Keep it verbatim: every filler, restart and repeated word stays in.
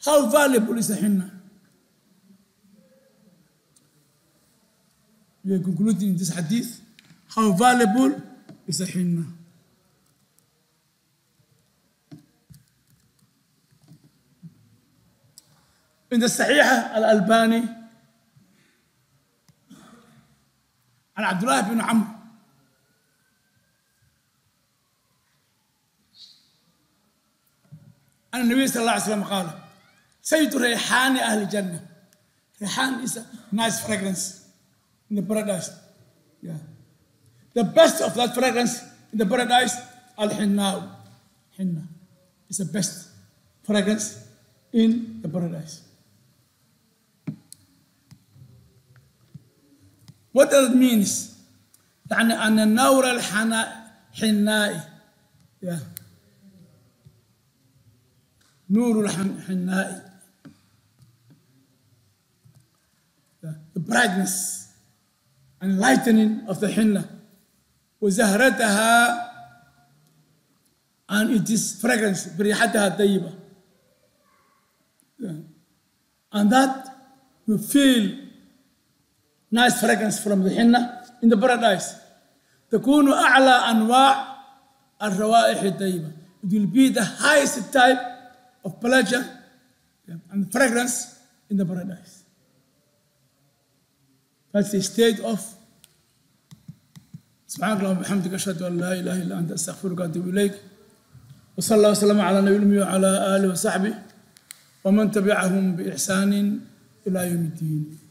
How valuable is the henna? We are concluding this hadith. How valuable is the henna? In the Sahih al-Albani, عن عبد الله بن عمرو أن النبي صلى الله عليه وسلم قال: سيد ريحان أهل الجنة. Rayhan is a nice fragrance in the paradise. Yeah. The best of that fragrance in the paradise, al-hinna. Hinna is the best fragrance in the paradise. What does it mean? يعني أن النور الحنائي yeah. نور الحنائي yeah. The brightness and lightening of the henna وزهرتها and it is fragrance بريحتها الطيبة yeah. And that you feel nice fragrance from the henna in the paradise. تكون أعلى أنواع الروائح الطيبة. It will be the highest type of pleasure and fragrance in the paradise. That's the state of سبحانك اللهم وبحمدك أشهد أن لا إله إلا أنت أستغفرك وأتوب إليك وصلى الله وسلم على نبينا محمد وعلى آله وصحبه ومن تبعهم بإحسان إلى يوم الدين.